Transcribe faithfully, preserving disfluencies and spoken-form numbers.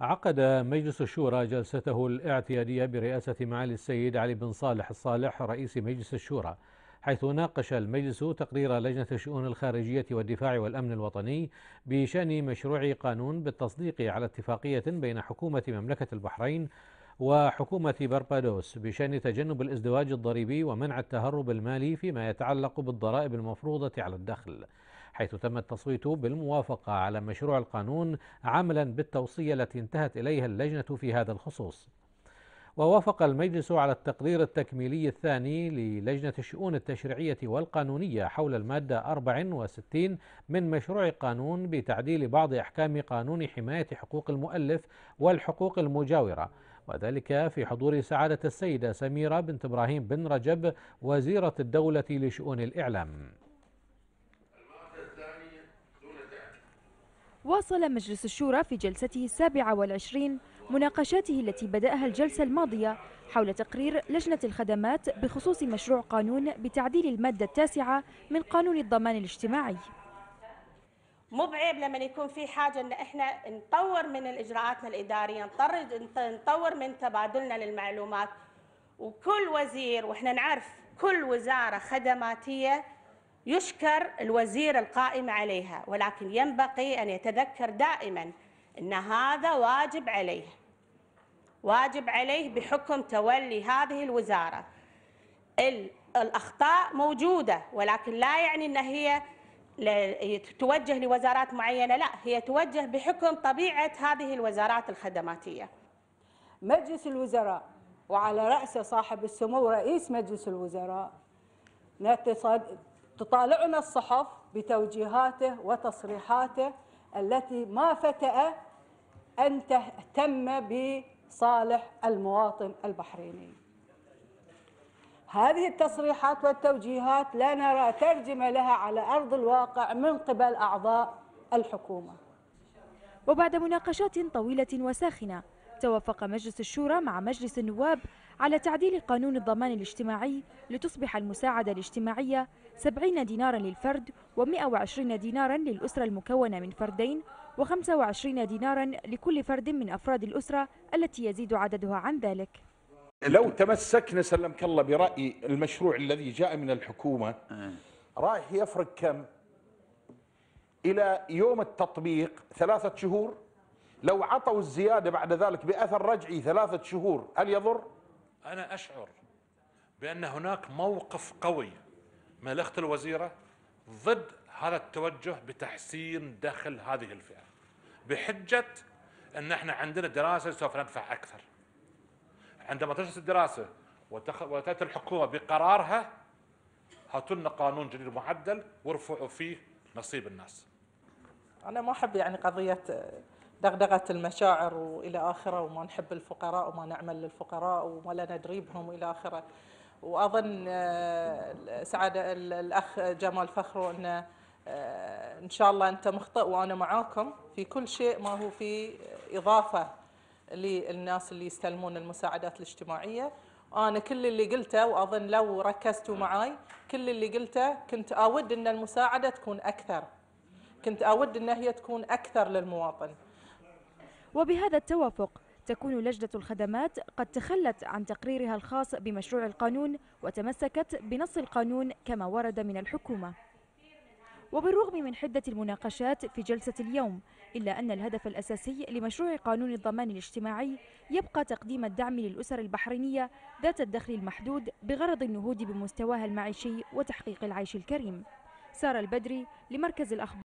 عقد مجلس الشورى جلسته الاعتيادية برئاسة معالي السيد علي بن صالح الصالح رئيس مجلس الشورى، حيث ناقش المجلس تقرير لجنة الشؤون الخارجية والدفاع والأمن الوطني بشأن مشروع قانون بالتصديق على اتفاقية بين حكومة مملكة البحرين وحكومة بربادوس بشأن تجنب الازدواج الضريبي ومنع التهرب المالي فيما يتعلق بالضرائب المفروضة على الدخل، حيث تم التصويت بالموافقة على مشروع القانون عملا بالتوصية التي انتهت إليها اللجنة في هذا الخصوص. ووافق المجلس على التقرير التكميلي الثاني للجنة الشؤون التشريعية والقانونية حول المادة أربعة وستين من مشروع قانون بتعديل بعض أحكام قانون حماية حقوق المؤلف والحقوق المجاورة، وذلك في حضور سعادة السيدة سميرة بنت إبراهيم بن رجب وزيرة الدولة لشؤون الإعلام. واصل مجلس الشورى في جلسته السابعة والعشرين مناقشاته التي بدأها الجلسة الماضية حول تقرير لجنة الخدمات بخصوص مشروع قانون بتعديل المادة التاسعة من قانون الضمان الاجتماعي. مو بعيب لما يكون في حاجة ان احنا نطور من اجراءاتنا الادارية، نطور من تبادلنا للمعلومات، وكل وزير، واحنا نعرف كل وزارة خدماتية يشكر الوزير القائم عليها، ولكن ينبغي أن يتذكر دائما أن هذا واجب عليه واجب عليه بحكم تولي هذه الوزارة. الأخطاء موجودة، ولكن لا يعني أن هي توجه لوزارات معينة، لا، هي توجه بحكم طبيعة هذه الوزارات الخدماتية. مجلس الوزراء وعلى رأسه صاحب السمو رئيس مجلس الوزراء تطالعنا الصحف بتوجيهاته وتصريحاته التي ما فتأ أن تهتم بصالح المواطن البحريني. هذه التصريحات والتوجيهات لا نرى ترجمة لها على أرض الواقع من قبل أعضاء الحكومة. وبعد مناقشات طويلة وساخنة، توافق مجلس الشورى مع مجلس النواب على تعديل قانون الضمان الاجتماعي لتصبح المساعدة الاجتماعية سبعين دينارا للفرد ومئة وعشرين دينارا للأسرة المكونة من فردين وخمسة وعشرين دينارا لكل فرد من أفراد الأسرة التي يزيد عددها عن ذلك. لو تمسكنا سلمك الله برأي المشروع الذي جاء من الحكومة رايح يفرق كم؟ إلى يوم التطبيق ثلاثة شهور. لو عطوا الزيادة بعد ذلك بأثر رجعي ثلاثة شهور هل يضر؟ أنا أشعر بأن هناك موقف قوي من الأخت الوزيرة ضد هذا التوجه بتحسين دخل هذه الفئة بحجة أن احنا عندنا دراسة سوف ندفع أكثر. عندما تجلس الدراسة وتأتي الحكومة بقرارها هاتوا لنا قانون جديد معدل وارفعوا فيه نصيب الناس. أنا ما أحب يعني قضية دغدغة المشاعر وإلى آخره، وما نحب الفقراء وما نعمل للفقراء ولا ندري بهم وإلى آخره. وأظن سعادة الأخ جمال فخرو أن إن شاء الله أنت مخطئ وأنا معاكم في كل شيء ما هو في إضافة للناس اللي يستلمون المساعدات الاجتماعية. أنا كل اللي قلته، وأظن لو ركزتوا معاي، كل اللي قلته كنت أود أن المساعدة تكون أكثر، كنت أود أن هي تكون أكثر للمواطن. وبهذا التوافق تكون لجنة الخدمات قد تخلت عن تقريرها الخاص بمشروع القانون وتمسكت بنص القانون كما ورد من الحكومة. وبالرغم من حدة المناقشات في جلسة اليوم، إلا أن الهدف الأساسي لمشروع قانون الضمان الاجتماعي يبقى تقديم الدعم للأسر البحرينية ذات الدخل المحدود بغرض النهوض بمستواها المعيشي وتحقيق العيش الكريم. سارة البدري لمركز الأخبار.